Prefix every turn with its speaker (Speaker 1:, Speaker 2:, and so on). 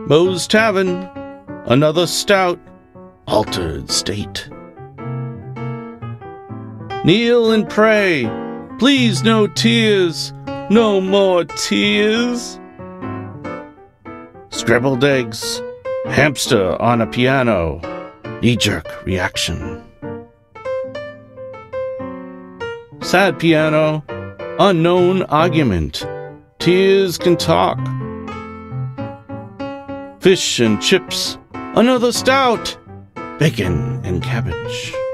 Speaker 1: Moe's Tavern, another stout, altered state. Kneel and pray, please no tears, no more tears. Scrambled eggs, hamster on a piano, knee-jerk reaction. Sad piano, unknown argument, tears can talk. Fish and chips, another stout, bacon and cabbage.